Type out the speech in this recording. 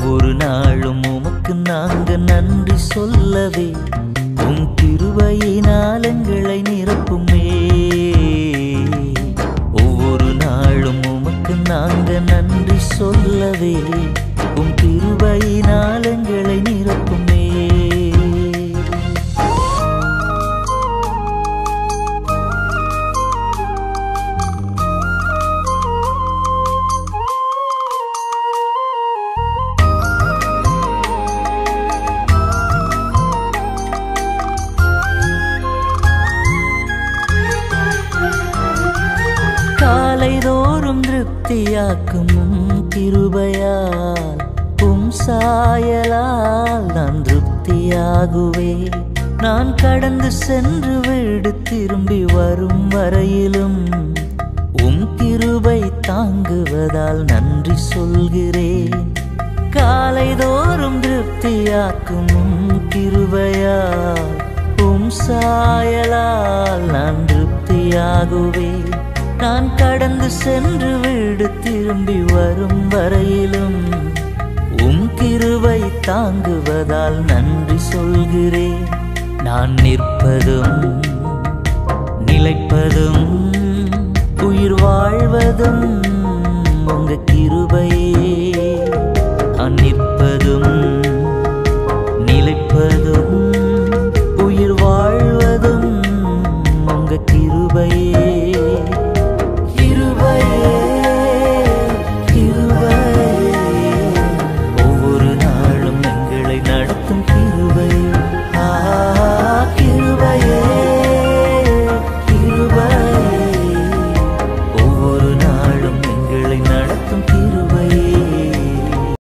ஒவ்வொரு நாளும் உமக்கு நாங்க நன்றி சொல்லவே உம் கிருபையினால் எங்களை நிரப்புமே. ஒவ்வொரு நாளும் உமக்கு நாங்க நன்றி சொல்லவே உம் கிருபையினால் எங்களை நிரப்புமே. காலைதோறும் திருப்தியாக்கும் உம் கிருபையால் உம் சாயலால் நான் திருப்தியாகுவே. நான் கடந்து சென்று வீடு திரும்பி வரும் வரையிலும் உம் கிருபை தாங்குவதால் நன்றி சொல்கிறேன். காலைதோறும் திருப்தியாக்கும் உம் கிருபையால் உம் சாயலால் நான் திருப்தியாகுவே. நான் கடந்து சென்று வீடு திரும்பி வரும் வரையிலும் உம் கிருபை தாங்குவதால் நன்றி சொல்கிறேன். நான் நிற்பதும் நிலைப்பதும் உயிர் வாழ்வதும் உங்க கிருபையே.